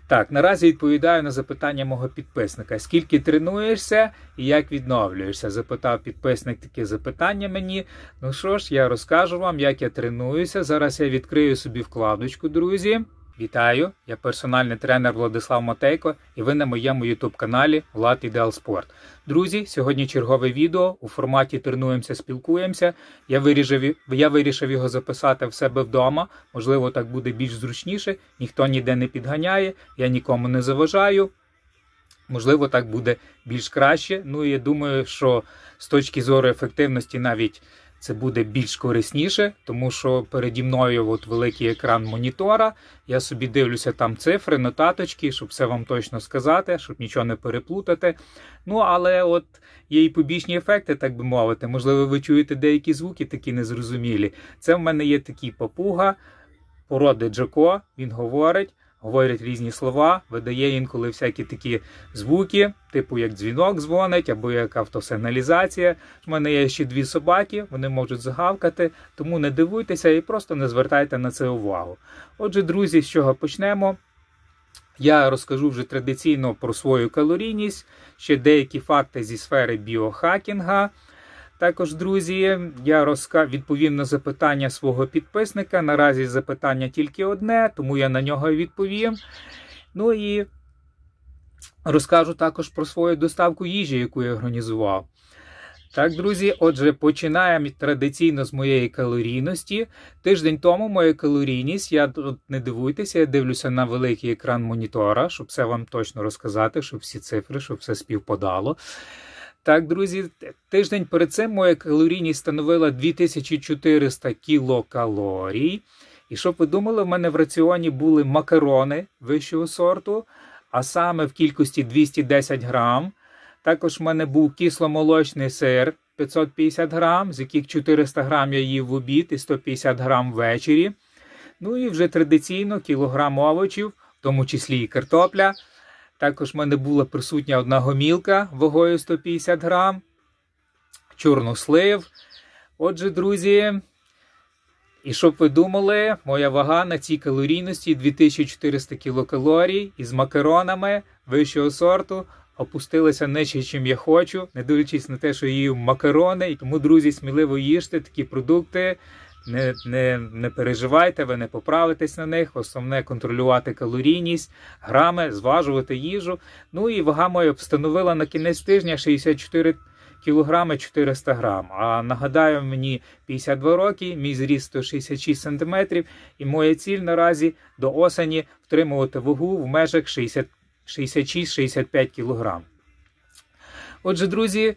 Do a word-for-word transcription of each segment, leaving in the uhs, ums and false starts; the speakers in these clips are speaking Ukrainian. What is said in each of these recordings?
Так, наразі відповідаю на запитання мого підписника. Скільки тренуєшся і як відновлюєшся? Запитав підписник таке запитання мені. Ну що ж, я розкажу вам, як я тренуюся. Зараз я відкрию собі вкладочку, друзі. Вітаю, я персональний тренер Владислав Матейко і ви на моєму ютуб-каналі Влад Ідеал Спорт. Друзі, сьогодні чергове відео у форматі «Тренуємося, спілкуємося». Я вирішив, я вирішив його записати в себе вдома, можливо так буде більш зручніше, ніхто ніде не підганяє, я нікому не заважаю. Можливо так буде більш краще, ну і я думаю, що з точки зору ефективності навіть це буде більш корисніше, тому що переді мною от великий екран монітора, я собі дивлюся там цифри, нотаточки, щоб все вам точно сказати, щоб нічого не переплутати. Ну, але от є і побічні ефекти, так би мовити. Можливо, ви чуєте деякі звуки такі незрозумілі. Це в мене є такий папуга, породи Джако, він говорить. Говорять різні слова, видає інколи всякі такі звуки, типу як дзвінок дзвонить, або як автосигналізація. У мене є ще дві собаки, вони можуть загавкати, тому не дивуйтеся і просто не звертайте на це увагу. Отже, друзі, з чого почнемо? Я розкажу вже традиційно про свою калорійність, ще деякі факти зі сфери біохакінга. Також, друзі, я розка... відповім на запитання свого підписника. Наразі запитання тільки одне, тому я на нього відповім. Ну і розкажу також про свою доставку їжі, яку я організував. Так, друзі, отже, починаємо традиційно з моєї калорійності. Тиждень тому моя калорійність, я тут не дивуйтеся, я дивлюся на великий екран монітора, щоб все вам точно розказати, щоб всі цифри, щоб все співпадало. Так, друзі, тиждень перед цим моя калорійність становила дві тисячі чотириста кілокалорій. І щоб ви думали, в мене в раціоні були макарони вищого сорту, а саме в кількості двісті десять грам. Також в мене був кисломолочний сир п'ятсот п'ятдесят грам, з яких чотириста грам я їв в обід і сто п'ятдесят грам ввечері. Ну і вже традиційно кілограм овочів, в тому числі і картопля. Також в мене була присутня одна гомілка вагою сто п'ятдесят грам, чорнослив. Отже, друзі, і щоб ви думали, моя вага на цій калорійності дві тисячі чотириста кілокалорій із макаронами вищого сорту опустилася нижче, чим я хочу, не дивлячись на те, що я їв макарони. І тому, друзі, сміливо їжте такі продукти. Не, не, не переживайте, ви не поправитесь на них. Основне контролювати калорійність, грами, зважувати їжу. Ну і вага моя встановила на кінець тижня шістдесят чотири кілограми чотириста грам. А нагадаю, мені п'ятдесят два роки, мій зріст сто шістдесят шість сантиметрів. І моя ціль наразі до осені втримувати вагу в межах шістдесят шість - шістдесят п'ять кілограм. Отже, друзі,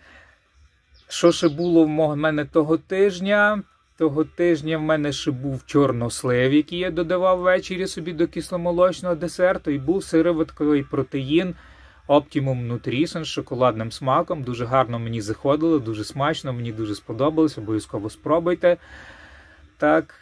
що ще було в мене того тижня? Того тижня в мене ще був чорнослив, який я додавав ввечері собі до кисломолочного десерту, і був сироватковий протеїн Optimum Nutrition з шоколадним смаком. Дуже гарно мені заходило, дуже смачно, мені дуже сподобалось, обов'язково спробуйте. Так,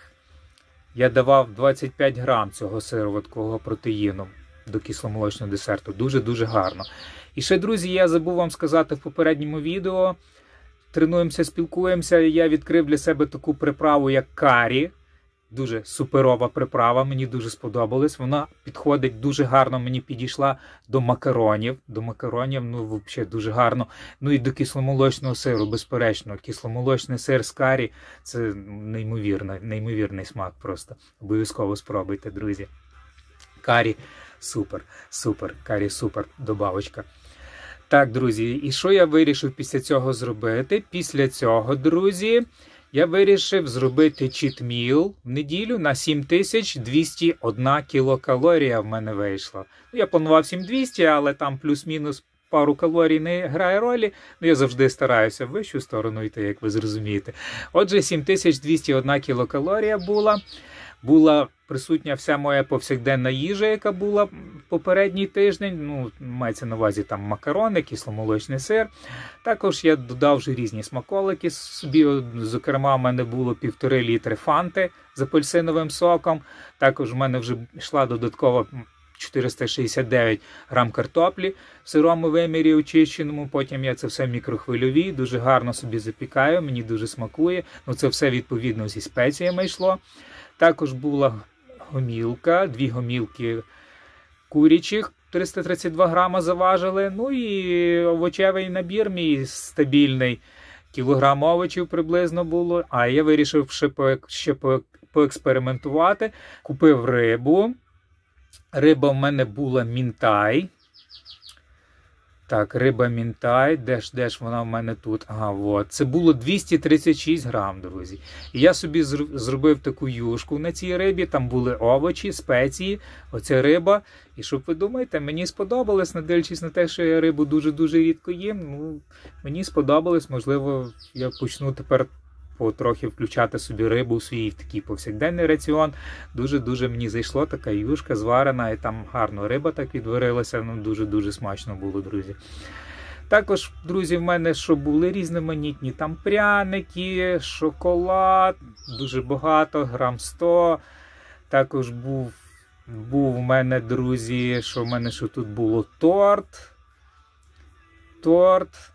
я давав двадцять п'ять грам цього сироваткового протеїну до кисломолочного десерту. Дуже-дуже гарно. І ще, друзі, я забув вам сказати в попередньому відео, тренуємося, спілкуємося, я відкрив для себе таку приправу, як карі. Дуже суперова приправа, мені дуже сподобалась. Вона підходить дуже гарно, мені підійшла до макаронів. До макаронів, ну, взагалі дуже гарно. Ну і до кисломолочного сиру, безперечно. Кисломолочний сир з карі – це неймовірно, неймовірний смак просто. Обов'язково спробуйте, друзі. Карі супер, супер, карі супер, добавочка. Так, друзі, і що я вирішив після цього зробити? Після цього, друзі, я вирішив зробити чітміл в неділю на сім тисяч двісті одна кілокалорія в мене вийшло. Я планував сім тисяч двісті, але там плюс-мінус пару калорій не грає ролі. Ну, я завжди стараюся в вищу сторону йти, як ви зрозумієте. Отже, сім тисяч двісті одна кілокалорія була. Була присутня вся моя повсякденна їжа, яка була попередній тиждень. Ну, мається на увазі там макарони, кисломолочний сир. Також я додав вже різні смаколики собі. Зокрема, в мене було півтори літри фанти з апельсиновим соком. Також в мене вже йшла додаткова чотириста шістдесят дев'ять грам картоплі в сирому вимірі очищеному. Потім я це все в мікрохвильовій, дуже гарно собі запікаю, мені дуже смакує. Ну, це все відповідно зі спеціями йшло. Також була гомілка, дві гомілки курячих триста тридцять два грама заважили. Ну і овочевий набір мій стабільний. Кілограм овочів приблизно було. А я вирішив ще, по, ще по, поекспериментувати. Купив рибу. Риба в мене була мінтай. Так, риба мінтай, де ж, де ж вона в мене тут? Ага, от. Це було двісті тридцять шість грам, друзі. І я собі зробив таку юшку на цій рибі, там були овочі, спеції, оця риба. І щоб ви думаєте, мені сподобалось, не дивлячись на те, що я рибу дуже-дуже рідко їм, ну, мені сподобалось, можливо, я почну тепер потрохи включати собі рибу у свій такий повсякденний раціон. Дуже-дуже мені зайшло, така юшка зварена, і там гарно риба так відварилася, ну дуже-дуже смачно було, друзі. Також, друзі, в мене що були різноманітні, там пряники, шоколад, дуже багато, грам сто. Також був, був в мене, друзі, що в мене що тут було торт, торт,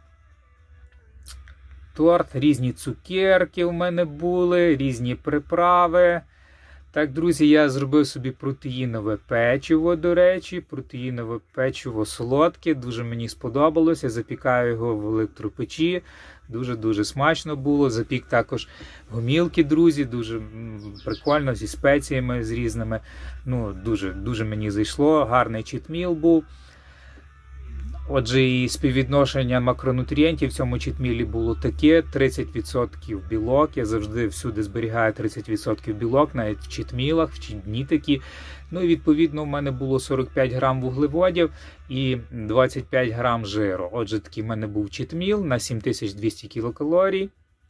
торт, різні цукерки в мене були, різні приправи. Так, друзі, я зробив собі протеїнове печиво, до речі, протеїнове печиво солодке, дуже мені сподобалось, я запікаю його в електропечі, дуже-дуже смачно було, запік також гомілки, друзі, дуже прикольно, зі спеціями, з різними, ну, дуже, дуже мені зайшло, гарний читміл був. Отже, і співвідношення макронутрієнтів в цьому читмілі було таке: тридцять відсотків білок. Я завжди всюди зберігаю тридцять відсотків білок, навіть в читмілах, в читмі такі. Ну і відповідно в мене було сорок п'ять грам вуглеводів і двадцять п'ять грам жиру. Отже, такий в мене був читміл на сім тисяч двісті кілокалорій.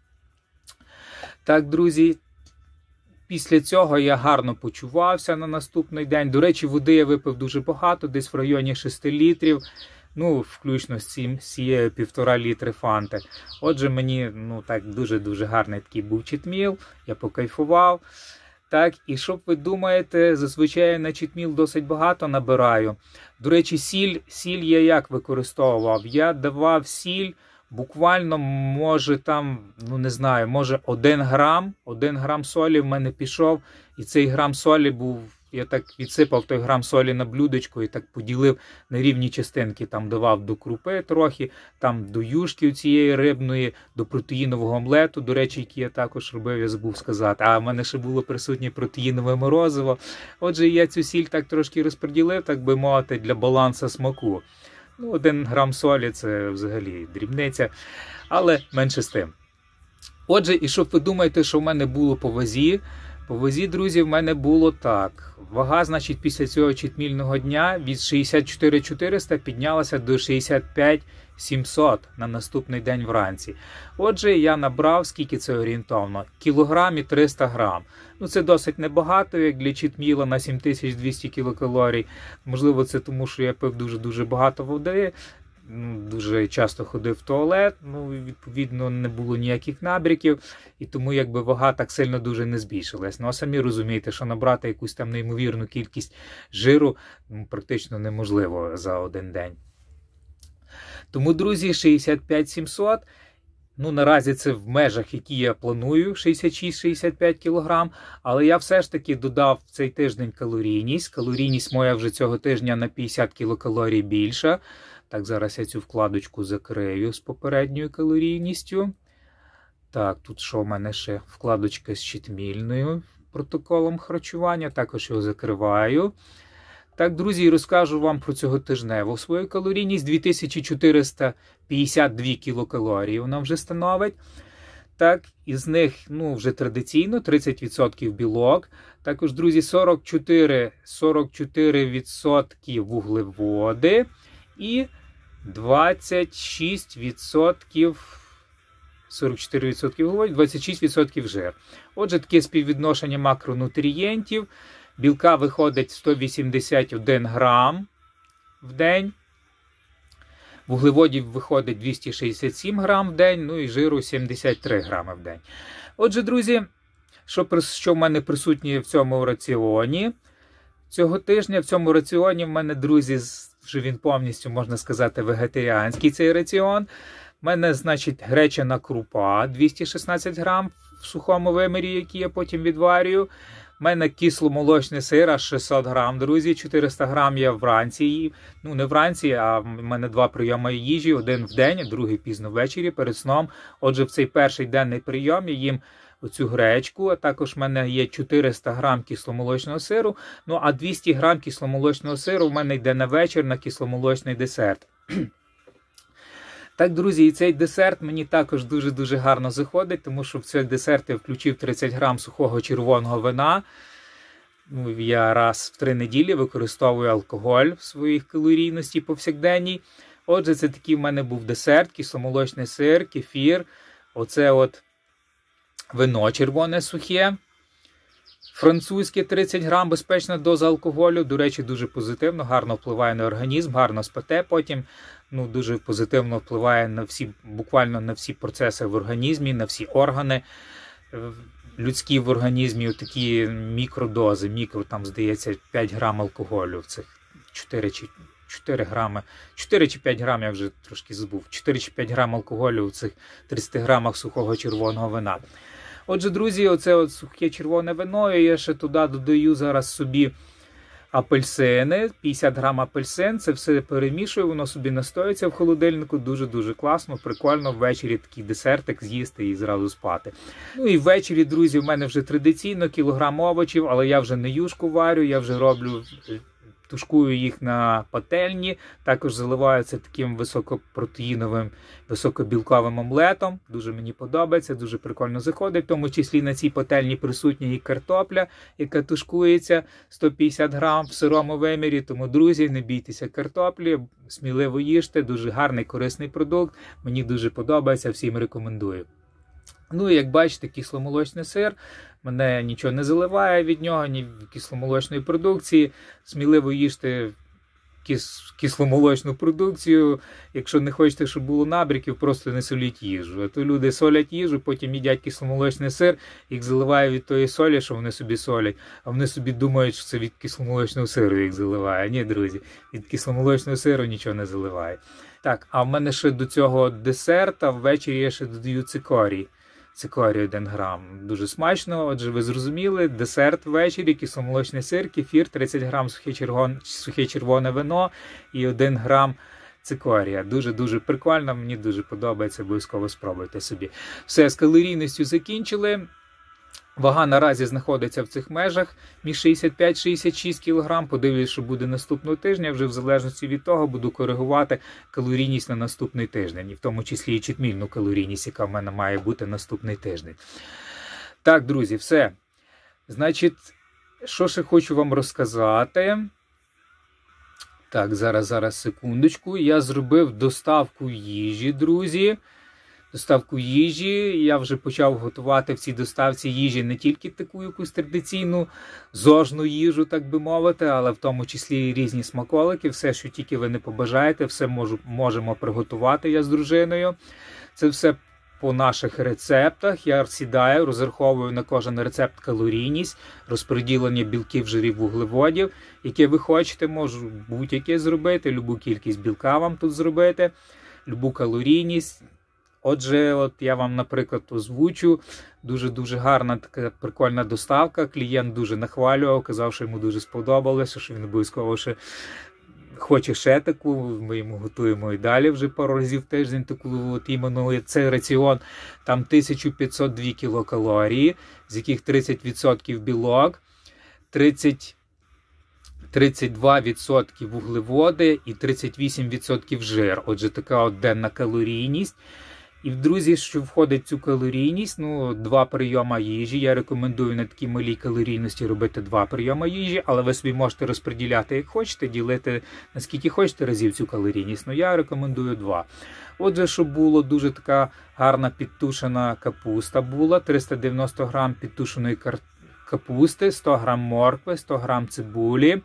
Так, друзі. Після цього я гарно почувався на наступний день. До речі, води я випив дуже багато, десь в районі шести літрів. Ну, включно з цим, цією півтора літри фанти. Отже, мені, ну, так, дуже-дуже гарний такий був читміл, я покайфував. Так, і що ви думаєте, зазвичай я на читміл досить багато набираю. До речі, сіль, сіль я як використовував? Я давав сіль, буквально, може там, ну не знаю, може один грам, один грам солі в мене пішов, і цей грам солі був, я так відсипав той грам солі на блюдечко і так поділив на рівні частинки, там давав до крупи трохи, там до юшки цієї рибної, до протеїнового омлету, до речі, який я також робив, я забув сказати, а в мене ще було присутнє протеїнове морозиво. Отже, я цю сіль так трошки розподілив, так би мовити, для балансу смаку. Ну, один грам солі – це взагалі дрібниця, але менше з тим. Отже, і щоб ви думаєте, що в мене було по вазі? По вазі, друзі, в мене було так. Вага, значить, після цього читмільного дня від шістдесят чотири чотириста піднялася до шістдесят п'ять сімсот на наступний день вранці. Отже, я набрав, скільки це орієнтовно? Кілограм і триста грам. Ну, це досить небагато, як для читміла на сім тисяч двісті кілокалорій. Можливо, це тому, що я пив дуже-дуже багато води. Дуже часто ходив в туалет, ну, відповідно, не було ніяких набряків, і тому якби вага так сильно дуже не збільшилась. Ну, а самі розумієте, що набрати якусь там неймовірну кількість жиру ну, практично неможливо за один день. Тому, друзі, шістдесят п'ять сімсот, ну, наразі це в межах, які я планую, шістдесят шість шістдесят п'ять кілограм, але я все ж таки додав в цей тиждень калорійність. Калорійність моя вже цього тижня на п'ятдесят кілокалорій більша. Так, зараз я цю вкладочку закрию з попередньою калорійністю. Так, тут що в мене ще? Вкладочка з читмільною протоколом харчування. Також його закриваю. Так, друзі, розкажу вам про цьоготижневу свою калорійність. дві тисячі чотириста п'ятдесят дві кілокалорії вона вже становить. Так, із них, ну, вже традиційно тридцять відсотків білок. Також, друзі, сорок чотири відсотки вуглеводи. І двадцять шість відсотків, сорок чотири відсотки вуглеводів, двадцять шість відсотків жир. Отже, таке співвідношення макронутрієнтів. Білка виходить сто вісімдесят один грам в день. Вуглеводів виходить двісті шістдесят сім грам в день, ну і жиру сімдесят три грами в день. Отже, друзі, що, що в мене присутнє в цьому раціоні? Цього тижня в цьому раціоні в мене, друзі, вже він повністю, можна сказати, вегетаріанський цей раціон. У мене, значить, гречана крупа двісті шістнадцять грам в сухому вимірі, який я потім відварюю. У мене кисломолочний сир, аж шістсот грам, друзі, чотириста грам я вранці, ну не вранці, а в мене два прийоми їжі, один в день, другий пізно ввечері, перед сном. Отже, в цей перший денний прийом я їм оцю гречку, а також в мене є чотириста грам кисломолочного сиру, ну а двісті грам кисломолочного сиру в мене йде на вечір на кисломолочний десерт. Так, друзі, і цей десерт мені також дуже-дуже гарно заходить, тому що в цей десерт я включив тридцять грам сухого червоного вина. Ну, я раз в три неділі використовую алкоголь в своїй калорійності повсякденній. Отже, це такий в мене був десерт, кисломолочний сир, кефір, оце от вино червоне сухе. Французьке тридцять грам, безпечна доза алкоголю, до речі, дуже позитивно, гарно впливає на організм, гарно спите потім, ну, дуже позитивно впливає на всі, буквально на всі процеси в організмі, на всі органи людські в організмі, такі мікродози, мікро, там, здається, п'ять грам алкоголю в цих чотири чи чотири грами, чотири чи п'ять грам, я вже трошки забув, чотири чи п'ять грам алкоголю в цих тридцяти грамах сухого червоного вина. Отже, друзі, оце от сухе червоне вино, і я ще туди додаю зараз собі апельсини, п'ятдесят грам апельсин, це все перемішую, воно собі настоїться в холодильнику, дуже-дуже класно, прикольно ввечері такий десертик з'їсти і зразу спати. Ну і ввечері, друзі, в мене вже традиційно кілограм овочів, але я вже не юшку варю, я вже роблю... Тушкую їх на пательні, також заливаю це таким високопротеїновим, високобілковим омлетом. Дуже мені подобається, дуже прикольно заходить. В тому числі на цій пательні присутня і картопля, яка тушкується сто п'ятдесят грам в сирому вимірі. Тому, друзі, не бійтеся картоплі, сміливо їжте, дуже гарний, корисний продукт. Мені дуже подобається, всім рекомендую. Ну і як бачите, кисломолочний сир, мене нічого не заливає від нього, ні кисломолочної продукції. Сміливо їжте кис кисломолочну продукцію. Якщо не хочете, щоб було набряків, просто не соліть їжу. А то люди солять їжу, потім їдять кисломолочний сир, їх заливає від тої солі, що вони собі солять. А вони собі думають, що це від кисломолочного сиру їх заливає. Ні, друзі, від кисломолочного сиру нічого не заливає. Так, а в мене ще до цього десерта ввечері я ще додаю цикорій. Цикорій один грам. Дуже смачно, отже, ви зрозуміли, десерт ввечері, кисломолочний сир, кефір, тридцять грам сухе, червон... сухе червоне вино і один грам цикорія. Дуже-дуже прикольно, мені дуже подобається, обов'язково спробуйте собі. Все, з калорійністю закінчили. Вага наразі знаходиться в цих межах між шістдесят п'ять - шістдесят шість кілограм. Подивлюсь, що буде наступного тижня. Вже в залежності від того буду коригувати калорійність на наступний тиждень. І в тому числі і читмільну калорійність, яка в мене має бути наступний тиждень. Так, друзі, все. Значить, що ще хочу вам розказати. Так, зараз, зараз, секундочку. Я зробив доставку їжі, друзі. Доставку їжі, я вже почав готувати в цій доставці їжі не тільки таку якусь традиційну зожну їжу, так би мовити, але в тому числі і різні смаколики, все, що тільки ви не побажаєте, все можу, можемо приготувати я з дружиною. Це все по наших рецептах, я сідаю, розраховую на кожен рецепт калорійність, розподілення білків, жирів, вуглеводів, яке ви хочете, можу будь-яке зробити, любу кількість білка вам тут зробити, любу калорійність. Отже, от я вам, наприклад, озвучу, дуже-дуже гарна така прикольна доставка, клієнт дуже нахвалював, казав, що йому дуже сподобалося, що він обов'язково ще хоче ще таку, ми йому готуємо і далі вже пару разів в тиждень таку, от іменно цей раціон, там тисяча п'ятсот дві кілокалорії, з яких тридцять відсотків білок, тридцять тридцять два відсотки вуглеводи і тридцять вісім відсотків жир. Отже, така от денна калорійність. І, друзі, що входить в цю калорійність, ну, два прийоми їжі. Я рекомендую на такій малій калорійності робити два прийоми їжі, але ви собі можете розподіляти, як хочете, ділити, наскільки хочете разів цю калорійність. Ну, я рекомендую два. Отже, щоб було дуже така гарна підтушена капуста була, триста дев'яносто грам підтушеної капусти, сто грам моркви, сто грам цибулі.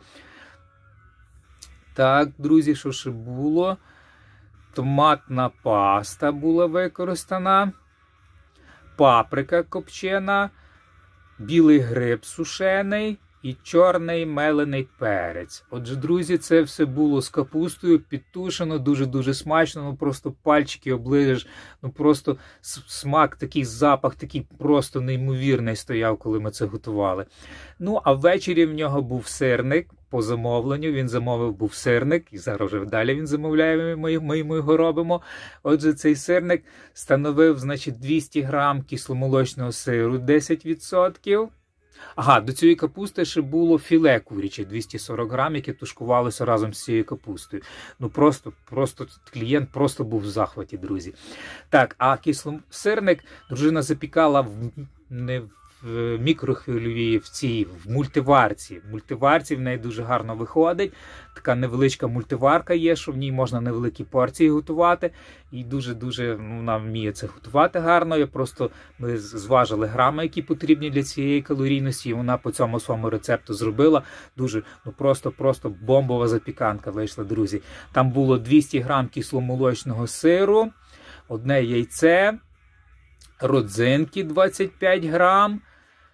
Так, друзі, що ще було? Томатна паста була використана, паприка копчена, білий гриб сушений, і чорний мелений перець. Отже, друзі, це все було з капустою, підтушено, дуже-дуже смачно, ну просто пальчики оближеш, ну просто смак, такий запах, такий просто неймовірний стояв, коли ми це готували. Ну, а ввечері в нього був сирник, по замовленню, він замовив був сирник, і зараз вже далі він замовляє, ми, ми, ми його робимо. Отже, цей сирник становив, значить, двісті грам кисломолочного сиру, десять відсотків. Ага, до цієї капусти ще було філе куряче, двісті сорок грам, яке тушкувалося разом з цією капустою. Ну просто, просто, клієнт просто був в захваті, друзі. Так, а кислосирник дружина запікала в, не в в мікрохвильовій, в цій, в мультиварці. В мультиварці в неї дуже гарно виходить. Така невеличка мультиварка є, що в ній можна невеликі порції готувати. І дуже-дуже ну, вона вміє це готувати гарно. Я просто, ми зважили грами, які потрібні для цієї калорійності, і вона по цьому своєму рецепту зробила. Дуже, ну просто-просто бомбова запіканка вийшла, друзі. Там було двісті грам кисломолочного сиру, одне яйце, родзинки двадцять п'ять грам.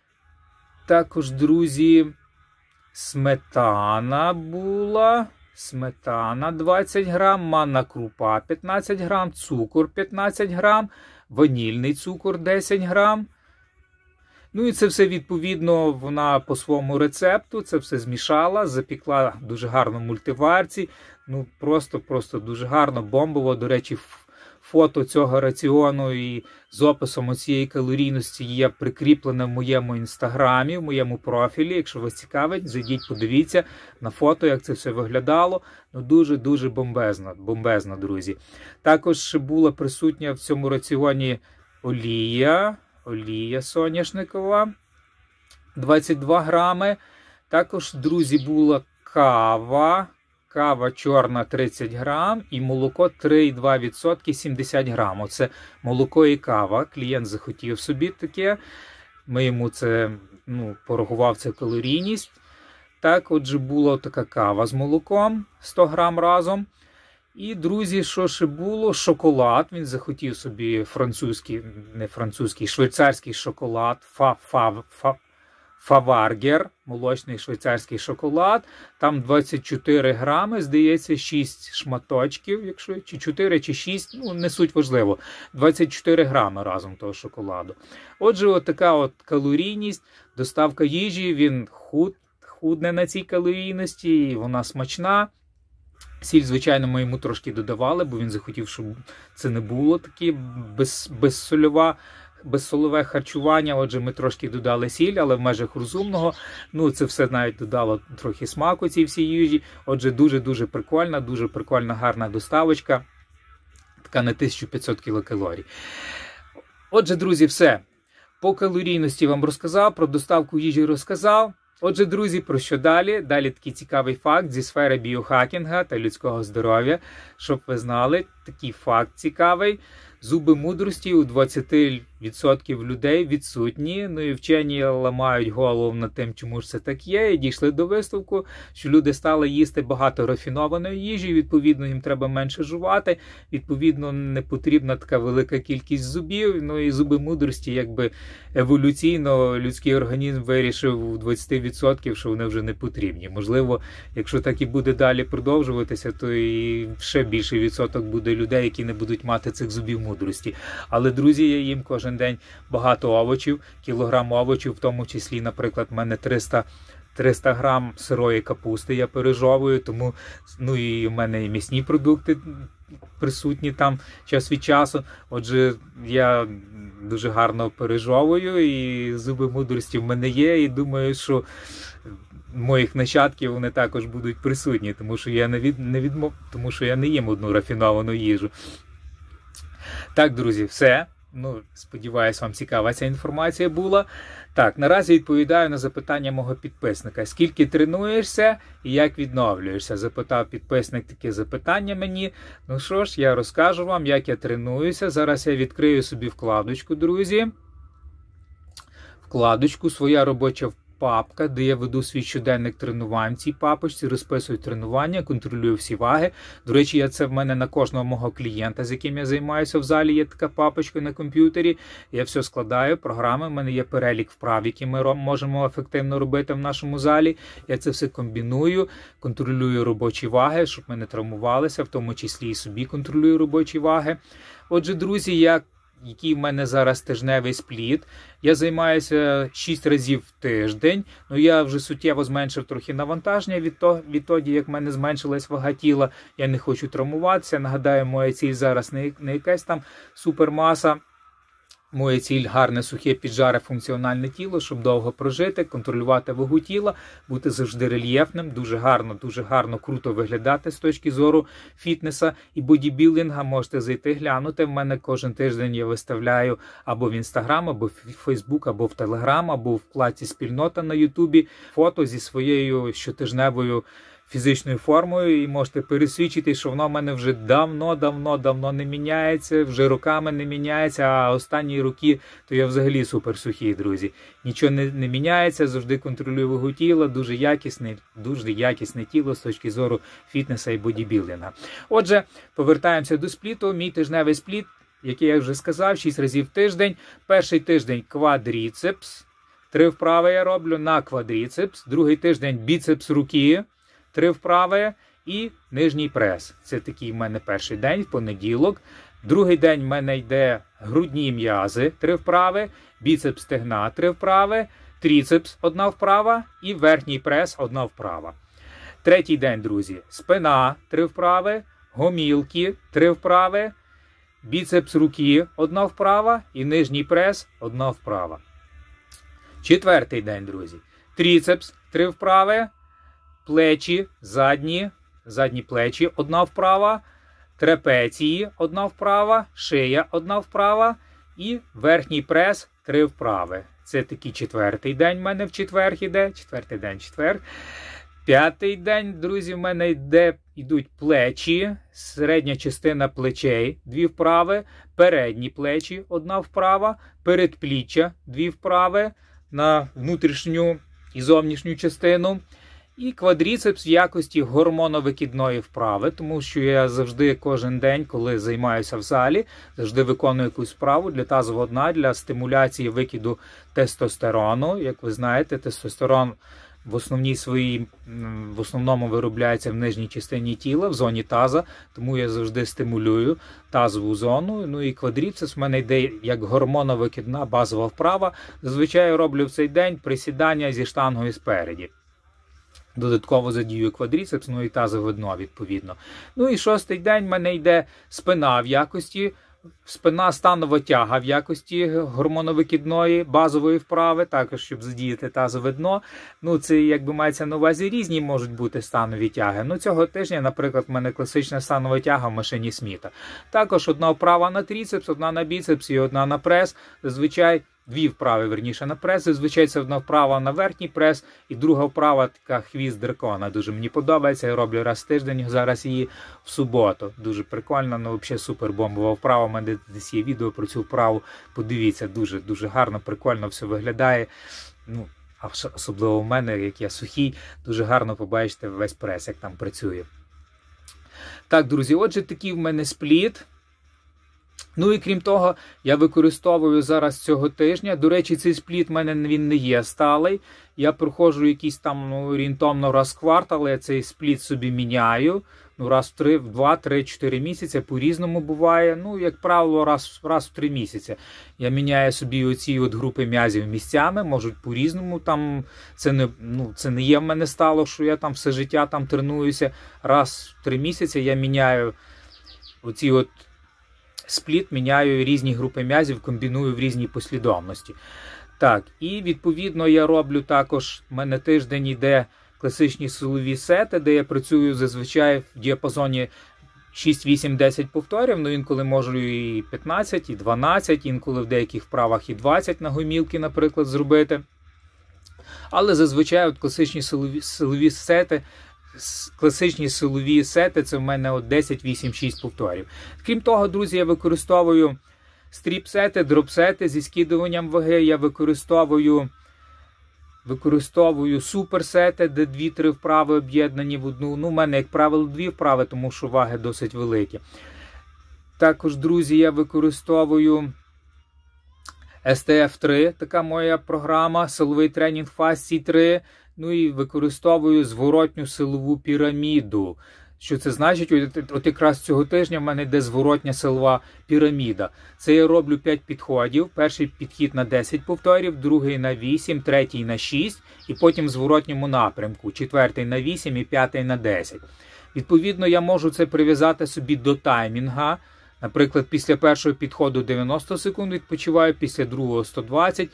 Також, друзі, сметана була, сметана двадцять грам, манна крупа п'ятнадцять грам, цукор п'ятнадцять грам, ванільний цукор десять грам. Ну і це все, відповідно, вона по своєму рецепту, це все змішала, запікла дуже гарно в мультиварці. Ну, просто-просто дуже гарно, бомбово. До речі, фото цього раціону і з описом цієї калорійності є прикріплене в моєму інстаграмі, в моєму профілі. Якщо вас цікавить, зайдіть, подивіться на фото, як це все виглядало. Ну, дуже-дуже бомбезно, бомбезно, друзі. Також була присутня в цьому раціоні олія, олія соняшникова, двадцять два грами. Також, друзі, була кава. Кава чорна тридцять грам і молоко три і два відсотки сімдесят грам. Оце молоко і кава. Клієнт захотів собі таке. Ми йому це, ну, порахував це калорійність. Так, отже, була така кава з молоком сто грам разом. І, друзі, що ще було? Шоколад. Він захотів собі французький, не французький, швейцарський шоколад. Фа-фа-фа. Фаваргер, молочний швейцарський шоколад, там двадцять чотири грами, здається, шість шматочків, якщо, чи чотири, чи шість, ну, не суть важливо, двадцять чотири грами разом того шоколаду. Отже, от така от калорійність, доставка їжі, він худ, худне на цій калорійності, і вона смачна. Сіль, звичайно, ми йому трошки додавали, бо він захотів, щоб це не було таке без, безсольова, безсолове харчування. Отже, ми трошки додали сіль, але в межах розумного. Ну, це все навіть додало трохи смаку цій всій їжі. Отже, дуже-дуже прикольна, дуже прикольна, гарна доставочка. Така на тисячу п'ятсот кілокалорій. Отже, друзі, все. По калорійності вам розказав, про доставку їжі розказав. Отже, друзі, про що далі? Далі такий цікавий факт зі сфери біохакінга та людського здоров'я. Щоб ви знали, такий факт цікавий. Зуби мудрості у двадцять відсотків людей відсутні. Ну і вчені ламають голову над тим, чому ж це так є. І дійшли до висновку, що люди стали їсти багато рафінованої їжі, відповідно, їм треба менше жувати, відповідно, не потрібна така велика кількість зубів. Ну і зуби мудрості, якби еволюційно людський організм вирішив у двадцять відсотків, що вони вже не потрібні. Можливо, якщо так і буде далі продовжуватися, то і ще більший відсоток буде людей, які не будуть мати цих зубів мудрості. Але, друзі, я їм кожен день багато овочів, кілограм овочів, в тому числі, наприклад, в мене триста, триста грам сирої капусти я пережовую, тому, ну і в мене і м'ясні продукти присутні там час від часу. Отже, я дуже гарно пережовую, і зуби мудрості в мене є, і думаю, що моїх нащадків вони також будуть присутні, тому що я не, від, не відмов, тому що я не їм одну рафіновану їжу. Так, друзі, все. Ну, сподіваюсь, вам цікава ця інформація була. Так, наразі відповідаю на запитання мого підписника. Скільки тренуєшся і як відновлюєшся? Запитав підписник таке запитання мені. Ну що ж, я розкажу вам, як я тренуюся. Зараз я відкрию собі вкладочку, друзі. Вкладочку, своя робоча папка, де я веду свій щоденник тренувань. В цій папочці розписую тренування, контролюю всі ваги. До речі, я це в мене на кожного мого клієнта, з яким я займаюся в залі, є така папочка на комп'ютері. Я все складаю, програми, в мене є перелік вправ, які ми можемо ефективно робити в нашому залі. Я це все комбіную, контролюю робочі ваги, щоб ми не травмувалися, в тому числі і собі контролюю робочі ваги. Отже, друзі, я який в мене зараз тижневий спліт. Я займаюся шість разів в тиждень. Ну, я вже суттєво зменшив трохи навантаження від того, відтоді, як в мене зменшилась вага тіла. Я не хочу травмуватися. Нагадаю, моя ціль зараз не, не якась там супермаса. Моя ціль – гарне, сухе, піджаре, функціональне тіло, щоб довго прожити, контролювати вагу тіла, бути завжди рельєфним, дуже гарно, дуже гарно, круто виглядати з точки зору фітнеса і бодібілдинга. Можете зайти, глянути. В мене кожен тиждень я виставляю або в Інстаграм, або в Фейсбук, або в Телеграм, або в вкладці «Спільнота» на Ютубі фото зі своєю щотижневою фізичною формою, і можете пересвідчити, що воно в мене вже давно-давно-давно не міняється, вже роками не міняється, а останні роки то я взагалі суперсухий, друзі. Нічого не, не міняється, завжди контролюю вагу тіла, дуже якісне, дуже якісне тіло з точки зору фітнеса і бодібілдинга. Отже, повертаємося до спліту. Мій тижневий спліт, який я вже сказав, шість разів в тиждень. Перший тиждень квадріцепс, три вправи я роблю на квадріцепс. Другий тиждень біцепс руки, три вправи і нижній прес. Це такий в мене перший день, в понеділок. Другий день в мене йде грудні м'язи, три вправи, біцепс стегна, три вправи, тріцепс, одна вправа і верхній прес, одна вправа. Третій день, друзі, спина, три вправи, гомілки, три вправи, біцепс руки, одна вправа і нижній прес, одна вправа. Четвертий день, друзі, тріцепс, три вправи, плечі, задні, задні плечі, одна вправа, трапеції, одна вправа, шия, одна вправа і верхній прес, три вправи. Це такий четвертий день в мене в четвер іде, четвертий день, четвер. П'ятий день, друзі, в мене йде, йдуть плечі, середня частина плечей, дві вправи, передні плечі, одна вправа, передпліччя, дві вправи на внутрішню і зовнішню частину. І квадріцепс в якості гормоновикидної вправи, тому що я завжди кожен день, коли займаюся в залі, завжди виконую якусь вправу для тазового дна, для стимуляції викиду тестостерону. Як ви знаєте, тестостерон в основній своїй, в основному виробляється в нижній частині тіла, в зоні таза, тому я завжди стимулюю тазову зону. Ну і квадріцепс в мене йде як гормоновикидна базова вправа. Зазвичай я роблю в цей день присідання зі штангою спереді. Додатково задію квадріцепс, ну і тазове дно, відповідно. Ну і шостий день в мене йде спина в якості, спина станова тяга в якості гормоновикидної базової вправи, також, щоб задіяти тазове дно. Ну, це, якби мається на увазі, різні можуть бути станові тяги. Ну, цього тижня, наприклад, в мене класична станова тяга в машині Сміта. Також одна вправа на тріцепс, одна на біцепс і одна на прес. Зазвичай дві вправи, верніше, на прес. Зазвичай це одна вправа на верхній прес і друга вправа така хвіст дракона. Дуже мені подобається, я роблю раз в тиждень, зараз її в суботу. Дуже прикольно, ну взагалі супер бомбова вправа. У мене десь є відео про цю вправу. Подивіться, дуже, дуже гарно, прикольно все виглядає. Ну, а особливо в мене, як я сухий, дуже гарно побачите весь прес, як там працює. Так, друзі, отже, такий в мене спліт. Ну і крім того, я використовую зараз цього тижня. До речі, цей спліт в мене він не є сталий. Я проходжу якийсь там, ну, орієнтовно раз в квартал, я цей спліт собі міняю. Ну, раз в три, в два, три, чотири місяці, по-різному буває. Ну, як правило, раз, раз в три місяці. Я міняю собі оці от групи м'язів місцями, можуть по-різному. Там це не, ну, це не є в мене стало, що я там все життя там тренуюся. Раз в три місяці я міняю оці от спліт, міняю різні групи м'язів, комбіную в різній послідовності. Так, і відповідно я роблю також, в мене тиждень йде класичні силові сети, де я працюю зазвичай в діапазоні шість, вісім, десять повторів, ну інколи можу і п'ятнадцять, і дванадцять, інколи в деяких вправах і двадцять на гомілки, наприклад, зробити. Але зазвичай от класичні силові, силові сети, класичні силові сети, це в мене от десять, вісім, шість повторів. Крім того, друзі, я використовую стріп-сети, дроп-сети зі скидуванням ваги, я використовую Використовую суперсети, де дві-три вправи об'єднані в одну. Ну, у мене, як правило, дві вправи, тому що ваги досить великі. Також, друзі, я використовую ес те еф три, така моя програма, силовий тренінг Фасцій три. Ну і використовую зворотню силову піраміду. Що це значить? От, от якраз цього тижня в мене йде зворотня силова піраміда. Це я роблю п'ять підходів. Перший підхід на десять повторів, другий на вісім, третій на шість, і потім в зворотньому напрямку. Четвертий на вісім і п'ятий на десять. Відповідно, я можу це прив'язати собі до таймінга. Наприклад, після першого підходу дев'яносто секунд відпочиваю, після другого сто двадцять,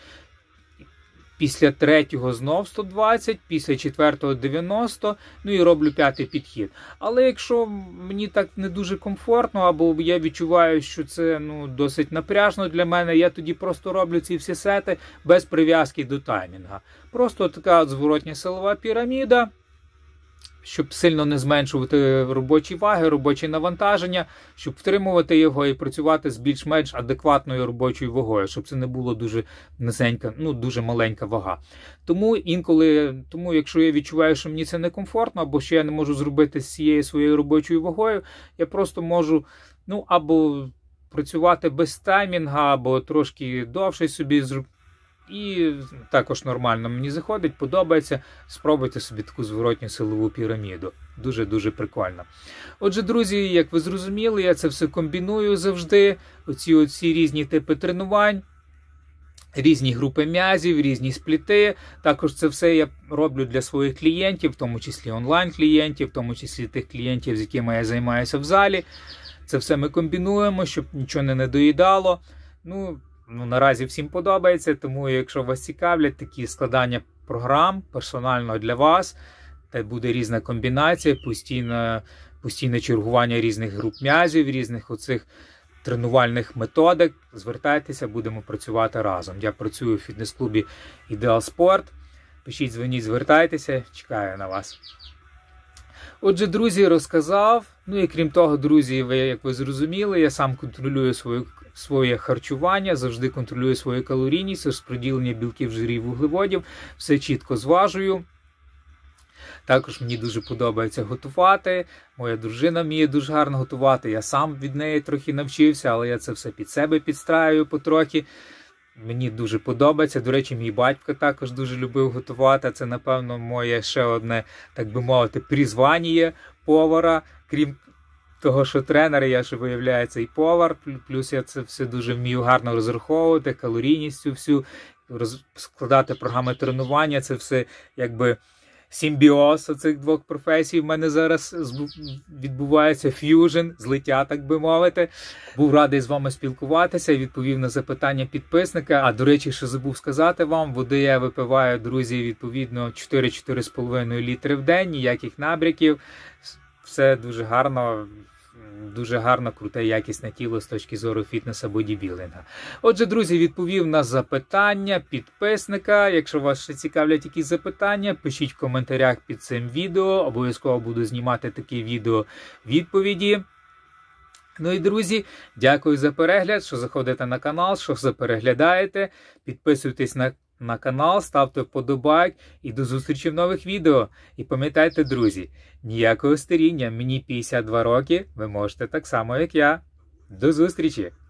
після третього знов сто двадцять, після четвертого дев'яносто, ну і роблю п'ятий підхід. Але якщо мені так не дуже комфортно, або я відчуваю, що це ну, досить напряжно для мене, я тоді просто роблю ці всі сети без прив'язки до таймінга. Просто така от зворотня силова піраміда, щоб сильно не зменшувати робочі ваги, робочі навантаження, щоб втримувати його і працювати з більш-менш адекватною робочою вагою, щоб це не було дуже низенька, ну дуже маленька вага. Тому інколи, тому якщо я відчуваю, що мені це некомфортно, або що я не можу зробити з цією своєю робочою вагою, я просто можу, ну, або працювати без таймінга, або трошки довше собі зробити. І також нормально мені заходить, подобається. Спробуйте собі таку зворотню силову піраміду. Дуже-дуже прикольно. Отже, друзі, як ви зрозуміли, я це все комбіную завжди. Оці оці різні типи тренувань, різні групи м'язів, різні спліти. Також це все я роблю для своїх клієнтів, в тому числі онлайн-клієнтів, в тому числі тих клієнтів, з якими я займаюся в залі. Це все ми комбінуємо, щоб нічого не недоїдало. Ну, Ну, наразі всім подобається, тому якщо вас цікавлять такі складання програм персонально для вас, та буде різна комбінація, постійне, постійне чергування різних груп м'язів, різних оцих тренувальних методик, звертайтеся, будемо працювати разом. Я працюю в фітнес-клубі Ідеал Спорт. Пишіть, дзвоніть, звертайтеся, чекаю на вас. Отже, друзі, розказав. Ну і крім того, друзі, ви, як ви зрозуміли, я сам контролюю свою своє харчування, завжди контролюю свою калорійність, розподілення білків, жирів, вуглеводів, все чітко зважую. Також мені дуже подобається готувати, моя дружина вміє дуже гарно готувати, я сам від неї трохи навчився, але я це все під себе підстраюю потрохи. Мені дуже подобається, до речі, мій батько також дуже любив готувати, це, напевно, моє ще одне, так би мовити, призвання повара, крім того, що тренер, я ж, виявляється, і повар, плюс я це все дуже вмію гарно розраховувати, калорійністю всю, роз... складати програми тренування, це все якби симбіоз оцих двох професій. В мене зараз відбувається ф'южн, злиття, так би мовити. Був радий з вами спілкуватися, відповів на запитання підписника. А, до речі, що забув сказати вам, води я випиваю, друзі, відповідно чотири-чотири з половиною літри в день, ніяких набряків. Все дуже гарно, дуже гарно, круте, якісне тіло з точки зору фітнесу, бодібілдинга. Отже, друзі, відповів на запитання підписника. Якщо вас ще цікавлять якісь запитання, пишіть в коментарях під цим відео. Обов'язково буду знімати такі відео відповіді. Ну і, друзі, дякую за перегляд, що заходите на канал, що запереглядаєте. Підписуйтесь на на канал, ставте вподобайк і до зустрічі в нових відео. І пам'ятайте, друзі, ніякого старіння, мені п'ятдесят два роки, ви можете так само, як я. До зустрічі!